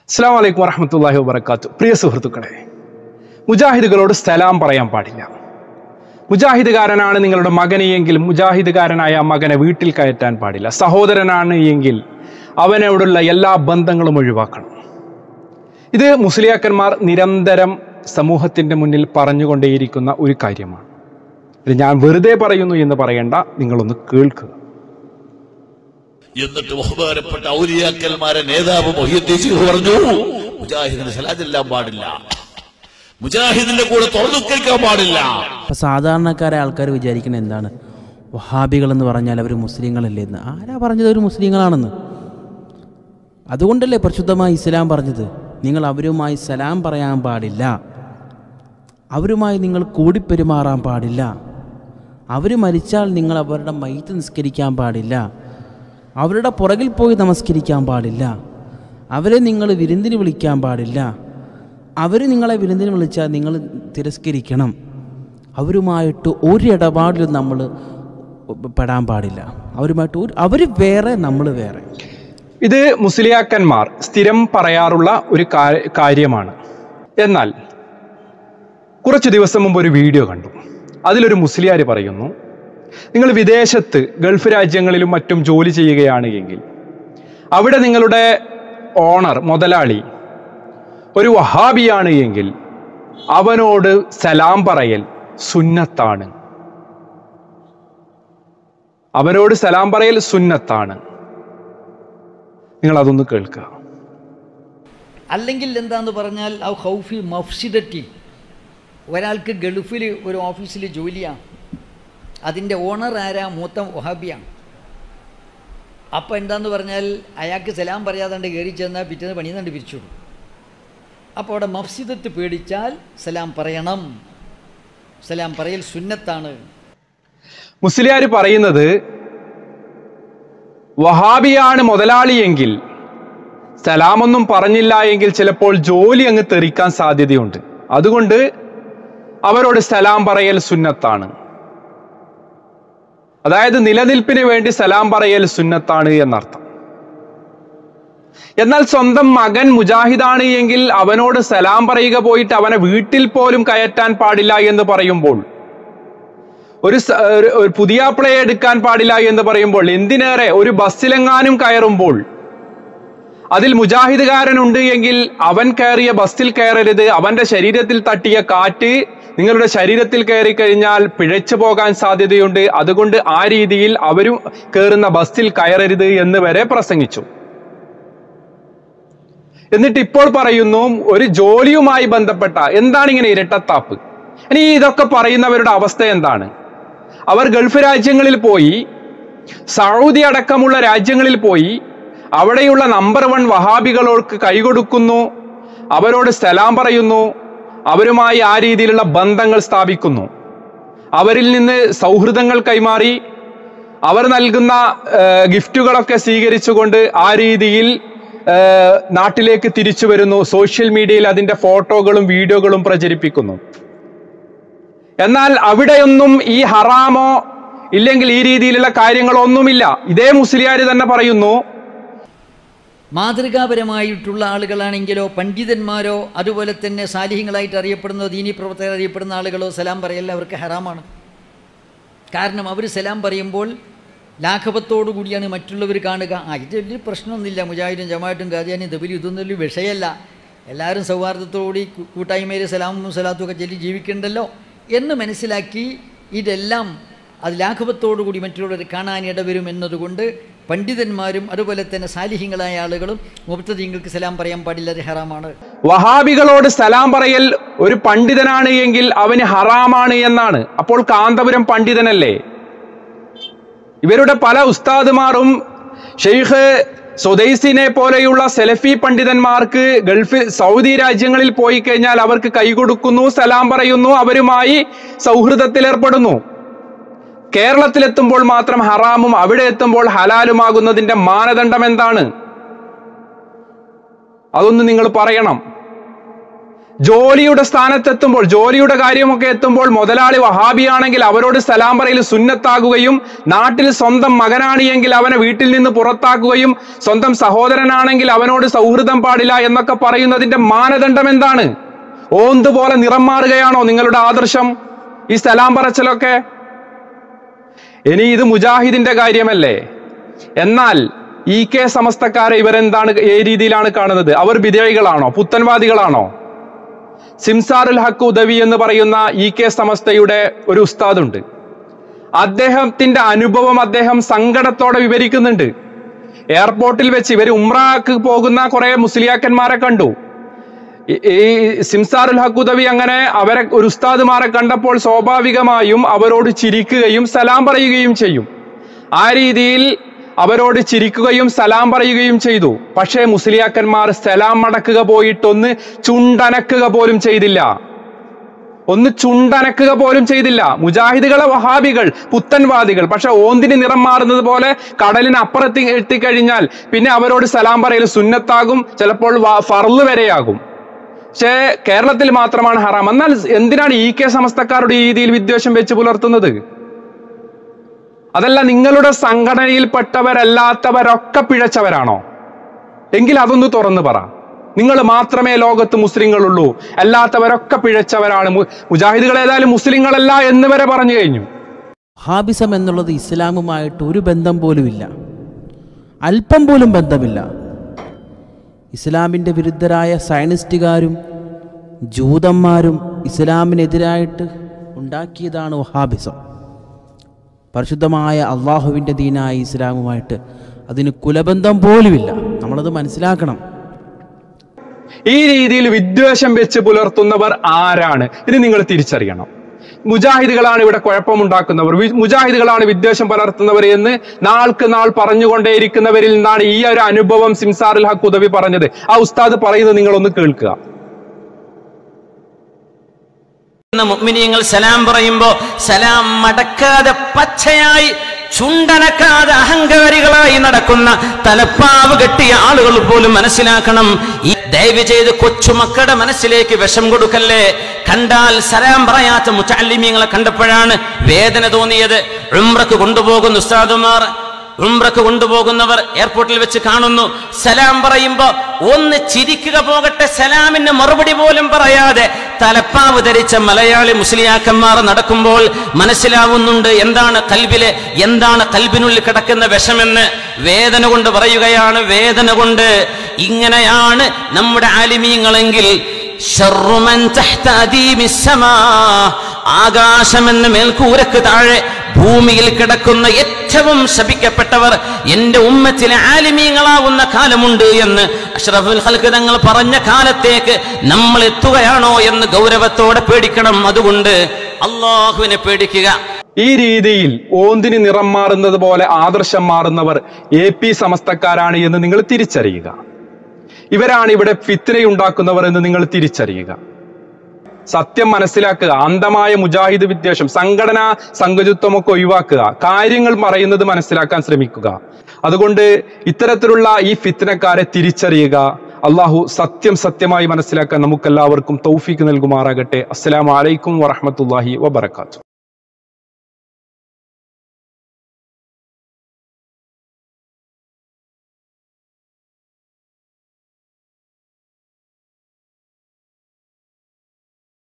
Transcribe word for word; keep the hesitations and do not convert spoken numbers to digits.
അസ്സലാമു അലൈക്കും വറഹ്മത്തുള്ളാഹി വബറകാതുഹു. പ്രിയ സുഹൃത്തുക്കളെ, മുജാഹിദുകളോട് സലാം പറയാൻ പാടില്ല. മുജാഹിദുകാരനാണ് നിങ്ങളുടെ മകനെ എങ്കിൽ മുജാഹിദുകാരനായ മകനെ വീട്ടിൽ കയറ്റാൻ പാടില്ല. സഹോദരനാണ് എങ്കിൽ അവനോടുള്ള എല്ലാ ബന്ധങ്ങളും ഒഴിവാക്കണം. ഇത് മുസ്ലിയാക്കന്മാർ നിരന്തരം സമൂഹത്തിന്റെ മുന്നിൽ പറഞ്ഞുകൊണ്ടേയിരിക്കുന്ന ഒരു കാര്യമാണ്. ഇത് ഞാൻ വെറുതെ പറയുന്നു എന്ന് പറയേണ്ട, നിങ്ങളൊന്ന് കേൾക്കുക. എന്നിട്ട് ബഹുമാനപ്പെട്ട ഔലിയാക്കന്മാരെ നേതാവ് മുഹ്യിദ്ദീൻ പറഞ്ഞു, മുജാഹിദിന് സലാം ചെല്ലാൻ പാടില്ല, മുജാഹിദിന്റെ കൂടെ തുറന്നു കേൾക്കാൻ പാടില്ല. അപ്പൊ സാധാരണക്കാരെ ആൾക്കാർ വിചാരിക്കുന്നത് എന്താണ്? വഹാബികൾ എന്ന് പറഞ്ഞാൽ അവർ മുസ്ലിങ്ങളല്ലേ എന്ന്. ആരാ പറഞ്ഞത് അവർ മുസ്ലിങ്ങളാണെന്ന്? അതുകൊണ്ടല്ലേ പരിശുദ്ധമായി ഇസ്ലാം പറഞ്ഞത് നിങ്ങൾ അവരുമായി സലാം പറയാൻ പാടില്ല, അവരുമായി നിങ്ങൾ കൂടിപ്പെരുമാറാൻ പാടില്ല, അവർ മരിച്ചാൽ നിങ്ങൾ അവരുടെ മയ്യിത്ത് നിസ്കരിക്കാൻ പാടില്ല, അവരുടെ പുറകിൽ പോയി നമസ്കരിക്കാൻ പാടില്ല, അവരെ നിങ്ങൾ വിരുന്നിന് വിളിക്കാൻ പാടില്ല, അവർ നിങ്ങളെ വിരുന്നിന് വിളിച്ചാൽ നിങ്ങൾ തിരസ്കരിക്കണം, അവരുമായിട്ട് ഒരു ഇടപാടിലും നമ്മൾ പെടാൻ പാടില്ല, അവരുമായിട്ട് ഒരു അവർ വേറെ നമ്മൾ വേറെ. ഇത് മുസ്ലിയാക്കന്മാർ സ്ഥിരം പറയാറുള്ള ഒരു കാര്യമാണ്. എന്നാൽ കുറച്ച് ദിവസം മുമ്പ് ഒരു വീഡിയോ കണ്ടു. അതിലൊരു മുസ്ലിയാർ പറയുന്നു, നിങ്ങൾ വിദേശത്ത് ഗൾഫ് രാജ്യങ്ങളിലും മറ്റും ജോലി ചെയ്യുകയാണ് എങ്കിൽ അവിടെ നിങ്ങളുടെ ഓണർ മുതലാളി ഒരു വഹാബിയാണ് എങ്കിൽ അവനോട് സലാം പറയൽ സുന്നത്താണ്. അവനോട് സലാം പറയൽ സുന്നത്താണ്. നിങ്ങൾ അതൊന്ന് കേൾക്കുക. അല്ലെങ്കിൽ എന്താന്ന് പറഞ്ഞാൽ ആ ഖൗഫി മഫ്സിദറ്റി, ഒരാൾക്ക് ഗൾഫിൽ ഒരു ഓഫീസിൽ ജോലിയാണ്, അതിൻ്റെ ഓണർ ആരാ? മൂത്ത വഹാബിയാണ്. അപ്പോൾ എന്താന്ന് പറഞ്ഞാൽ അയാൾക്ക് സലാം പറയാതാണ്ട് കയറി ചെന്നാൽ പിറ്റേന്ന് പണിയുന്നുണ്ട് പിരിച്ചുവിടും. അപ്പോൾ അവിടെ മഫ്സിദത്ത് പേടിച്ചാൽ സലാം പറയണം, സലാം പറയൽ സുന്നത്താണ്. മുസ്ലിയാർ പറയുന്നത്, വഹാബിയാണ് മുതലാളിയെങ്കിൽ സലാമൊന്നും പറഞ്ഞില്ല എങ്കിൽ ചിലപ്പോൾ ജോലി അങ്ങ് തെറിക്കാൻ സാധ്യതയുണ്ട്. അതുകൊണ്ട് അവരോട് സലാം പറയൽ സുന്നത്താണ്. അതായത് നിലനിൽപ്പിന് വേണ്ടി സലാം പറയൽ സുന്നത്താണ് എന്നർത്ഥം. എന്നാൽ സ്വന്തം മകൻ മുജാഹിദാണ് എങ്കിൽ അവനോട് സലാം പറയുക പോയിട്ട് അവനെ വീട്ടിൽ പോലും കയറ്റാൻ പാടില്ല എന്ന് പറയുമ്പോൾ, ഒരു ഒരു പുതിയാപ്പിളയെ എടുക്കാൻ പാടില്ല എന്ന് പറയുമ്പോൾ, എന്തിനേറെ ഒരു ബസ്സിലെങ്ങാനും കയറുമ്പോൾ അതിൽ മുജാഹിദുകാരനുണ്ട് എങ്കിൽ അവൻ കയറിയ ബസ്സിൽ കയറരുത്, അവന്റെ ശരീരത്തിൽ തട്ടിയ കാറ്റ് നിങ്ങളുടെ ശരീരത്തിൽ കയറി കഴിഞ്ഞാൽ പിഴച്ചു പോകാൻ സാധ്യതയുണ്ട്, അതുകൊണ്ട് ആ രീതിയിൽ അവരും കയറുന്ന ബസ്സിൽ കയറരുത് എന്ന് വരെ പ്രസംഗിച്ചു. എന്നിട്ട് ഇപ്പോൾ പറയുന്നു ഒരു ജോലിയുമായി ബന്ധപ്പെട്ട എന്താണ് ഇങ്ങനെ ഇരട്ടത്താപ്പ്? ഇനി ഇതൊക്കെ പറയുന്നവരുടെ അവസ്ഥ എന്താണ്? അവർ ഗൾഫ് രാജ്യങ്ങളിൽ പോയി, സൗദി അടക്കമുള്ള രാജ്യങ്ങളിൽ പോയി, അവിടെയുള്ള നമ്പർ വൺ വഹാബികളോട് കൈകൊടുക്കുന്നു, അവരോട് സലാം പറയുന്നു, അവരുമായി ആ രീതിയിലുള്ള ബന്ധങ്ങൾ സ്ഥാപിക്കുന്നു, അവരിൽ നിന്ന് സൗഹൃദങ്ങൾ കൈമാറി അവർ നൽകുന്ന ഗിഫ്റ്റുകളൊക്കെ സ്വീകരിച്ചുകൊണ്ട് ആ രീതിയിൽ നാട്ടിലേക്ക് തിരിച്ചു വരുന്നു. സോഷ്യൽ മീഡിയയിൽ അതിന്റെ ഫോട്ടോകളും വീഡിയോകളും പ്രചരിപ്പിക്കുന്നു. എന്നാൽ അവിടെയൊന്നും ഈ ഹറാമോ ഇല്ലെങ്കിൽ ഈ രീതിയിലുള്ള കാര്യങ്ങളോ ഒന്നുമില്ല. ഇതേ മുസ്ലിയാർ തന്നെ പറയുന്നു, മാതൃകാപരമായിട്ടുള്ള ആളുകളാണെങ്കിലോ പണ്ഡിതന്മാരോ അതുപോലെ തന്നെ സാലിഹ്യങ്ങളായിട്ട് അറിയപ്പെടുന്ന ദീനി പ്രവർത്തകർ അറിയപ്പെടുന്ന ആളുകളോ സലാം പറയല്ല അവർക്ക് ഹറാമാണ്. കാരണം അവർ സലാം പറയുമ്പോൾ ലാഘവത്തോടു കൂടിയാണ് മറ്റുള്ളവർ കാണുക. ആ ഇത് വലിയ പ്രശ്നമൊന്നുമില്ല, മുജാഹിദും ജമാഅത്തും ഖാദിയാനും ദബിലും ഇതൊന്നും വലിയ വിഷയമല്ല, എല്ലാവരും സൗഹാർദ്ദത്തോടുകൂടി കൂട്ടായ്മയിൽ സലാമും സലാത്തും ഒക്കെ ചൊല്ലി ജീവിക്കണ്ടല്ലോ എന്ന് മനസ്സിലാക്കി ഇതെല്ലാം അത് ലാഘവത്തോടു കൂടി മറ്റുള്ളവർ കാണാൻ ഇടവരും എന്നതുകൊണ്ട് പണ്ഡിതന്മാരും അതുപോലെ തന്നെ സാലിഹ്യങ്ങളായ ആളുകളും മുബ്തദീങ്ങൾക്ക് സലാം പറയാൻ പാടില്ല, അത് ഹറാമാണ്. വഹാബികളോട് സലാം പറയൽ ഒരു പണ്ഡിതനാണ് എങ്കിൽ അവന് ഹറാമാണ് എന്നാണ്. അപ്പോൾ കാന്തപുരം പണ്ഡിതനല്ലേ? ഇവരുടെ പല ഉസ്താദുമാരും ഷെയ്ഖ് സുദൈസിനെ പോലെയുള്ള സെലഫി പണ്ഡിതന്മാർക്ക് ഗൾഫ് സൗദി രാജ്യങ്ങളിൽ പോയി കഴിഞ്ഞാൽ അവർക്ക് കൈകൊടുക്കുന്നു, സലാം പറയുന്നു, അവരുമായി സൗഹൃദത്തിലേർപ്പെടുന്നു. കേരളത്തിലെത്തുമ്പോൾ മാത്രം ഹറാമും അവിടെ എത്തുമ്പോൾ ഹലാലുമാകുന്നതിന്റെ മാനദണ്ഡം എന്താണ്? അതൊന്ന് നിങ്ങൾ പറയണം. ജോലിയുടെ സ്ഥാനത്തെത്തുമ്പോൾ, ജോലിയുടെ കാര്യമൊക്കെ എത്തുമ്പോൾ മുതലാളി വഹാബിയാണെങ്കിൽ അവരോട് സലാം പറയൽ സുന്നത്താകുകയും, നാട്ടിൽ സ്വന്തം മകനാണ് എങ്കിൽ അവനെ വീട്ടിൽ നിന്ന് പുറത്താക്കുകയും, സ്വന്തം സഹോദരനാണെങ്കിൽ അവനോട് സൗഹൃദം പാടില്ല എന്നൊക്കെ പറയുന്നതിന്റെ മാനദണ്ഡം എന്താണ്? ഓന്ത് പോലെ നിറം മാറുകയാണോ നിങ്ങളുടെ ആദർശം ഈ സലാം പറച്ചിലൊക്കെ? ഇനി ഇത് മുജാഹിദിന്റെ കാര്യമല്ലേ? എന്നാൽ ഇ കെ സമസ്തക്കാരെ ഇവരെന്താണ്, ഏ രീതിയിലാണ് കാണുന്നത്? അവർ ബിദഈകളാണോ, പുത്തൻവാദികളാണോ? സിംസാറുൽ ഹക്ക് ഉദവി എന്ന് പറയുന്ന ഇ കെ സമസ്തയുടെ ഒരു ഉസ്താദുണ്ട്. അദ്ദേഹത്തിന്റെ അനുഭവം അദ്ദേഹം സങ്കടത്തോടെ വിവരിക്കുന്നുണ്ട്. എയർപോർട്ടിൽ വെച്ച് ഇവർ ഉംറക്ക് പോകുന്ന കുറെ മുസ്ലിയാക്കന്മാരെ കണ്ടു. ഈ സിംസാറുൽ ഹക്ക് ഉദവി അങ്ങനെ അവരെ ഒരു ഉസ്താദുമാരെ കണ്ടപ്പോൾ സ്വാഭാവികമായും അവരോട് ചിരിക്കുകയും സലാം പറയുകയും ചെയ്യും. ആ രീതിയിൽ അവരോട് ചിരിക്കുകയും സലാം പറയുകയും ചെയ്തു. പക്ഷേ മുസ്ലിയാക്കന്മാർ സലാം മടക്കുക പോയിട്ടൊന്ന് ചുണ്ടനക്കുക പോലും ചെയ്തില്ല. ഒന്ന് ചുണ്ടനക്കുക പോലും ചെയ്തില്ല. മുജാഹിദുകളെ വഹാബികൾ, പുത്തൻവാദികൾ. പക്ഷെ ഓന്തിന് നിറം മാറുന്നത് പോലെ കടലിന് അപ്പുറത്ത് എത്തിക്കഴിഞ്ഞാൽ പിന്നെ അവരോട് സലാം പറയൽ സുന്നത്താകും, ചിലപ്പോൾ ഫർള് വരെയാകും. പക്ഷേ കേരളത്തിൽ മാത്രമാണ് ഹറാം. എന്നാൽ എന്തിനാണ് ഇ കെ സമസ്തക്കാരുടെ ഈ രീതിയിൽ വിദ്വേഷം വെച്ച് പുലർത്തുന്നത്? അതല്ല, നിങ്ങളുടെ സംഘടനയിൽപ്പെട്ടവരല്ലാത്തവരൊക്കെ പിഴച്ചവരാണോ? എങ്കിൽ അതൊന്ന് തുറന്നു പറ. നിങ്ങൾ മാത്രമേ ലോകത്ത് മുസ്ലിങ്ങളുള്ളൂ, അല്ലാത്തവരൊക്കെ പിഴച്ചവരാണ്, മുജാഹിദുകൾ ഏതായാലും മുസ്ലിങ്ങളല്ല എന്ന് വരെ പറഞ്ഞു കഴിഞ്ഞു. വഹാബിസം എന്നുള്ളത് ഇസ്ലാമുമായിട്ട് ഒരു ബന്ധം പോലുമില്ല, അല്പം പോലും ബന്ധമില്ല. ഇസ്ലാമിൻ്റെ വിരുദ്ധരായ സയനിസ്റ്റുകാരും ജൂതന്മാരും ഇസ്ലാമിനെതിരായിട്ട് ഉണ്ടാക്കിയതാണ് വഹാബിസം. പരിശുദ്ധമായ അള്ളാഹുവിൻ്റെ ദീനായ ഇസ്ലാമുമായിട്ട് അതിന് കുലബന്ധം പോലുമില്ല. നമ്മളത് മനസ്സിലാക്കണം. ഈ രീതിയിൽ വിദ്വേഷം വെച്ച് പുലർത്തുന്നവർ ആരാണ് ഇത് നിങ്ങൾ തിരിച്ചറിയണം. മുജാഹിദുകളാണ് ഇവിടെ കുഴപ്പമുണ്ടാക്കുന്നവർ, മുജാഹിദുകളാണ് വിദ്വേഷം പുലർത്തുന്നവർ എന്ന് നാൾക്ക് നാൾ പറഞ്ഞുകൊണ്ടേയിരിക്കുന്നവരിൽ നിന്നാണ് ഈ ഒരു അനുഭവം സിംസാറുൽ ഹക്ക് ഉദവി പറഞ്ഞത്. ആ ഉസ്താദ് പറയുന്നത് നിങ്ങളൊന്ന് കേൾക്കുക. മുഅ്മിനീങ്ങൾ സലാം പറയുമ്പോ സലാം മടക്കാതെ പച്ചയായി ചുണ്ടനക്കാതെ അഹങ്കാരികളായി നടക്കുന്ന തലപ്പാവ് കെട്ടിയ ആളുകൾ പോലും മനസ്സിലാക്കണം. ഈ ദയവ് ചെയ്ത് കൊച്ചുമക്കളുടെ മനസ്സിലേക്ക് വിഷം കൊടുക്കല്ലേ. കണ്ടാൽ സലാം പറയാത്ത മുതഅല്ലിമീങ്ങളെ കണ്ടപ്പോഴാണ് വേദന തോന്നിയത്. ഉംറക്ക് കൊണ്ടുപോകുന്ന ഉസ്താദുമാർ, ഉംറക്ക് കൊണ്ടുപോകുന്നവർ എയർപോർട്ടിൽ വെച്ച് കാണുന്നു, സലാം പറയുമ്പോ ഒന്ന് ചിരിക്കുക പോകട്ടെ, സലാമിന് മറുപടി പോലും പറയാതെ തലപ്പാവ് ധരിച്ച മലയാളി മുസ്ലിയാക്കന്മാർ നടക്കുമ്പോൾ മനസ്സിലാവുന്നുണ്ട് എന്താണ് കൽബിലെ, എന്താണ് കൽബിനുള്ളിൽ കിടക്കുന്ന വിഷമെന്ന്. വേദന കൊണ്ട് പറയുകയാണ്, വേദന കൊണ്ട്. ഇങ്ങനെയാണ് നമ്മുടെ ആലിമീങ്ങളെങ്കിൽ ആകാശമെന്ന മേൽക്കൂരക്ക് താഴെ ഭൂമിയിൽ കിടക്കുന്ന ഏറ്റവും ശപിക്കപ്പെട്ടവർ എന്റെ ഉമ്മത്തിലെ ആലിമീങ്ങളാവുന്ന കാലമുണ്ട് എന്ന് അഷ്റഫുൽ ഖൽഖ് തങ്ങൾ പറഞ്ഞ കാലത്തേക്ക് നമ്മൾ എത്തുകയാണോ എന്ന് ഗൗരവത്തോടെ പേടിക്കണം. അതുകൊണ്ട് അള്ളാഹുവിനെ പേടിക്കുക. ഈ രീതിയിൽ ഓന്തിന് നിറം മാറുന്നത് പോലെ ആദർശം മാറുന്നവർ എ പി സമസ്തക്കാരാണ് എന്ന് നിങ്ങൾ തിരിച്ചറിയുക. ഇവരാണ് ഇവിടെ ഫിത്നയുണ്ടാക്കുന്നവർ എന്ന് നിങ്ങൾ തിരിച്ചറിയുക. സത്യം മനസ്സിലാക്കുക. അന്ധമായ മുജാഹിദ് വിദ്വേഷം, സംഘടനാ സംഘചിത്വമൊക്കെ ഒഴിവാക്കുക. കാര്യങ്ങൾ പറയുന്നത് മനസ്സിലാക്കാൻ ശ്രമിക്കുക. അതുകൊണ്ട് ഇത്തരത്തിലുള്ള ഈ ഫിത്നക്കാരെ തിരിച്ചറിയുക. അള്ളാഹു സത്യം സത്യമായി മനസ്സിലാക്കാൻ നമുക്കെല്ലാവർക്കും തൗഫീക്ക് നൽകുമാറാകട്ടെ. അസ്സലാമു അലൈക്കും വറഹ്മത്തുള്ളാഹി വബറകാതുഹു.